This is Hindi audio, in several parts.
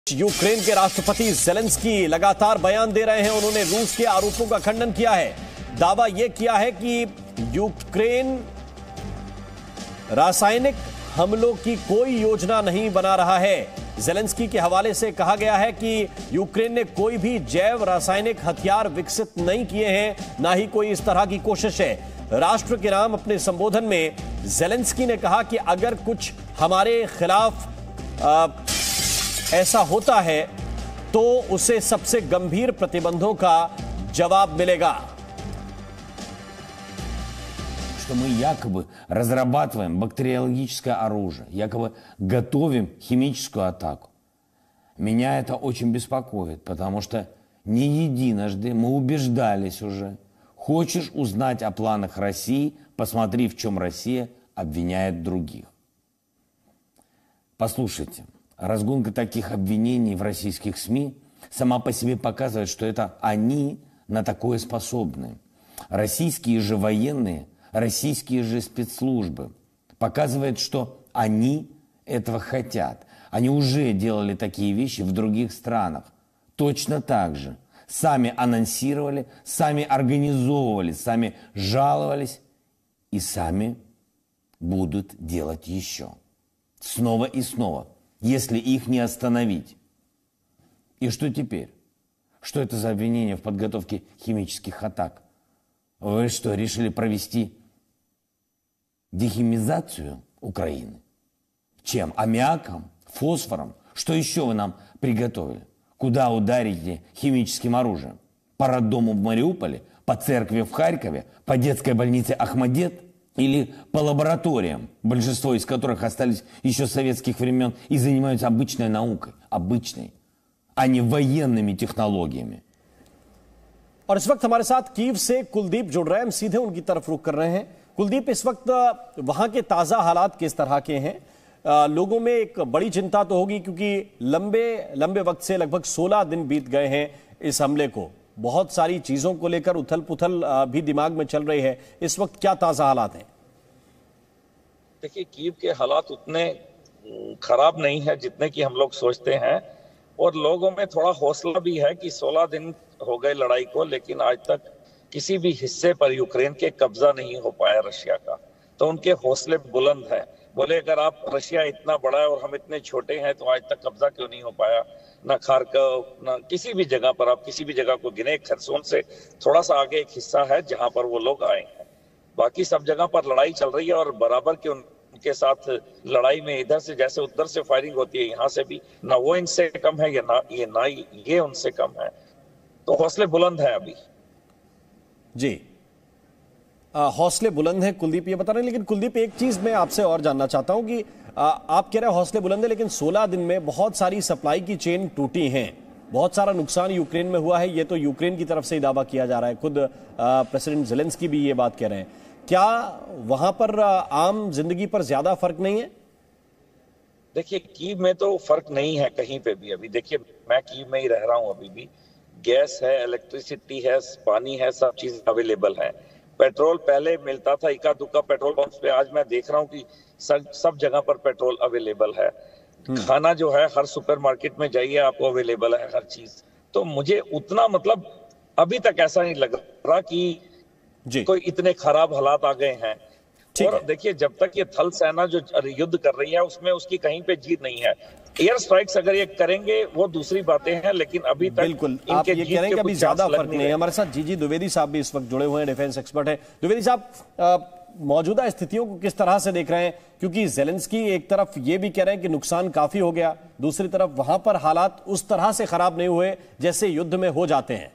यूक्रेन के राष्ट्रपति ज़ेलेंस्की लगातार बयान दे रहे हैं। उन्होंने रूस के आरोपों का खंडन किया है। दावा यह किया है कि यूक्रेन रासायनिक हमलों की कोई योजना नहीं बना रहा है। ज़ेलेंस्की के हवाले से कहा गया है कि यूक्रेन ने कोई भी जैव रासायनिक हथियार विकसित नहीं किए हैं, ना ही कोई इस तरह की कोशिश है। राष्ट्र के नाम अपने संबोधन में ज़ेलेंस्की ने कहा कि अगर कुछ हमारे खिलाफ ऐसा होता है तो उसे सबसे गंभीर प्रतिबंधों का जवाब मिलेगा। Что мы якобы разрабатываем бактериологическое оружие, якобы готовим химическую атаку. Меня это очень беспокоит, потому что не единожды мы убеждались уже. Хочешь узнать о планах России, посмотри, в чем Россия обвиняет других. Послушайте. Разгонка таких обвинений в российских СМИ сама по себе показывает, что это они на такое способны. Российские же военные, российские же спецслужбы показывают, что они этого хотят. Они уже делали такие вещи в других странах. Точно так же. Сами анонсировали, сами организовывали, сами жаловались и сами будут делать еще. Снова и снова. Если их не остановить. И что теперь? Что это за обвинение в подготовке химических атак? Вы что, решили провести дехимизацию Украины? Чем? Аммиаком? Фосфором? Что еще вы нам приготовили? Куда ударите химическим оружием? По роддому в Мариуполе? По церкви в Харькове? По детской больнице Ахмадет? Или по лабораториям, большинство из которых остались еще с советских времен и занимаются обычной наукой, обычной, а не военными технологиями. और इस वक्त हमारे साथ कीव से कुलदीप जुड़ रहे हैं। हम सीधे उनकी तरफ रुख कर रहे हैं। कुलदीप, इस वक्त वहां के ताजा हालात किस तरह के हैं? लोगों में एक बड़ी चिंता तो होगी क्योंकि लंबे वक्त से लगभग 16 दिन बीत गए हैं इस हमले को। बहुत सारी चीजों को लेकर उथल पुथल भी दिमाग में चल रही है। इस वक्त क्या ताजा हालात हैं? देखिए, कीव के हालात उतने खराब नहीं है जितने कि हम लोग सोचते हैं, और लोगों में थोड़ा हौसला भी है कि 16 दिन हो गए लड़ाई को, लेकिन आज तक किसी भी हिस्से पर यूक्रेन के कब्जा नहीं हो पाया रशिया का। तो उनके हौसले बुलंद हैं। बोले अगर आप रशिया इतना बड़ा है और हम इतने छोटे हैं तो आज तक कब्जा क्यों नहीं हो पाया? ना खार्कोव, ना किसी भी जगह पर, आप किसी भी जगह को गिने, खरसोन से थोड़ा सा आगे एक हिस्सा है जहां पर वो लोग आए हैं। बाकी सब जगह पर लड़ाई चल रही है और बराबर के उनके साथ लड़ाई में इधर से जैसे उधर से फायरिंग होती है, यहाँ से भी ना वो इनसे कम है या ना ये उनसे कम है। तो हौसले बुलंद है अभी। जी, हौसले बुलंद हैं, कुलदीप ये बता रहे हैं। लेकिन कुलदीप, एक चीज मैं आपसे और जानना चाहता हूं कि आप कह रहे हैं हौसले बुलंद है, लेकिन 16 दिन में बहुत सारी सप्लाई की चेन टूटी हैं, बहुत सारा नुकसान यूक्रेन में हुआ है। ये तो यूक्रेन की तरफ से ही दावा किया जा रहा है। खुद प्रेसिडेंट ज़ेलेंस्की भी ये बात कह रहे हैं। क्या वहां पर आम जिंदगी पर ज्यादा फर्क नहीं है? देखिए, कीव में तो फर्क नहीं है कहीं पे भी। अभी देखिए, मैं कीव में ही रह रहा हूँ। अभी भी गैस है, इलेक्ट्रिसिटी है, पानी है, सब चीज अवेलेबल है। पेट्रोल पहले मिलता था इक्का दुक्का पेट्रोल पंप पे, आज मैं देख रहा हूँ कि सब जगह पर पेट्रोल अवेलेबल है। खाना जो है हर सुपरमार्केट में जाइए आपको अवेलेबल है हर चीज। तो मुझे उतना मतलब अभी तक ऐसा नहीं लग रहा कि कोई इतने खराब हालात आ गए हैं। और देखिए, जब तक ये थल सेना जो युद्ध कर रही है उसमें उसकी कहीं पे जीत नहीं है। एयर स्ट्राइक्स अगर ये करेंगे वो दूसरी बातें हैं, लेकिन अभी तक बिल्कुल आप ये कह रहे हैं कि अभी ज्यादा फर्क नहीं है। हमारे साथ जीजी द्विवेदी साहब भी इस वक्त जुड़े हुए हैं, डिफेंस एक्सपर्ट है। द्विवेदी साहब, मौजूदा स्थितियों को किस तरह से देख रहे हैं? क्योंकि ज़ेलेंस्की एक तरफ ये भी कह रहे हैं कि नुकसान काफी हो गया, दूसरी तरफ वहां पर हालात उस तरह से खराब नहीं हुए जैसे युद्ध में हो जाते हैं।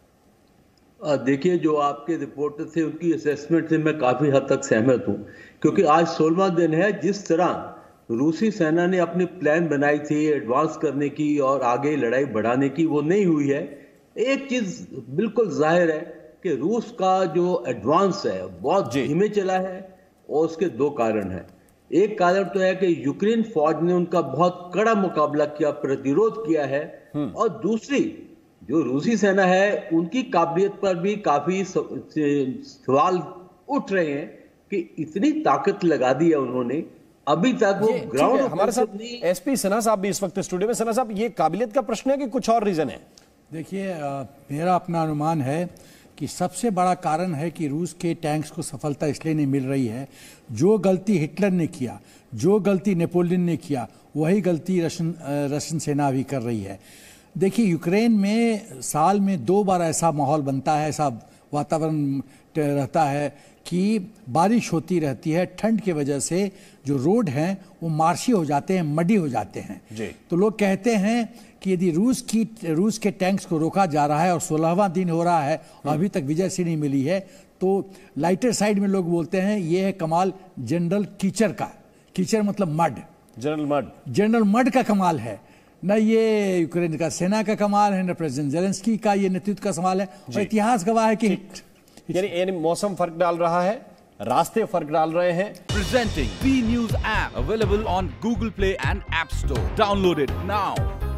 देखिए, जो आपके रिपोर्टर थे उनकी असेसमेंट से मैं काफी हद तक सहमत हूं, क्योंकि आज 16वां दिन है। जिस तरह रूसी सेना ने अपनी प्लान बनाई थी एडवांस करने की और आगे लड़ाई बढ़ाने की, वो नहीं हुई है। एक चीज बिल्कुल जाहिर है कि रूस का जो एडवांस है बहुत धीमे चला है, और उसके दो कारण हैं। एक कारण तो है कि यूक्रेन फौज ने उनका बहुत कड़ा मुकाबला किया, प्रतिरोध किया है, और दूसरी जो रूसी सेना है उनकी काबिलियत पर भी काफी सवाल उठ रहे हैं कि इतनी ताकत लगा दी है उन्होंने अभी तक वो ग्राउंड हमारे साथ एसपी सिन्हा साहब भी इस वक्त स्टूडियो में। सिन्हा साहब, ये काबिलियत का प्रश्न है कि कुछ और रीजन है? देखिए, मेरा अपना अनुमान है कि सबसे बड़ा कारण है कि रूस के टैंक्स को सफलता इसलिए नहीं मिल रही है, जो गलती हिटलर ने किया, जो गलती नेपोलियन ने किया, वही गलती रशियन सेना भी कर रही है। देखिए, यूक्रेन में साल में 2 बार ऐसा माहौल बनता है, ऐसा वातावरण रहता है कि बारिश होती रहती है, ठंड की वजह से जो रोड हैं वो मार्शी हो जाते हैं, मडी हो जाते हैं जी। तो लोग कहते हैं कि यदि रूस के टैंक्स को रोका जा रहा है और 16वां दिन हो रहा है और अभी तक विजय से नहीं मिली है, तो लाइटर साइड में लोग बोलते हैं ये है कमाल जनरल कीचड़ का। कीचड़ मतलब मड, जनरल मड का कमाल है। न ये यूक्रेन का सेना का कमाल है, न प्रेसिडेंट जेलेंस्की का ये नेतृत्व का सवाल है। और इतिहास गवाह है कि यानी मौसम फर्क डाल रहा है, रास्ते फर्क डाल रहे हैं। Presenting B News app available on Google Play and App Store. Download it now.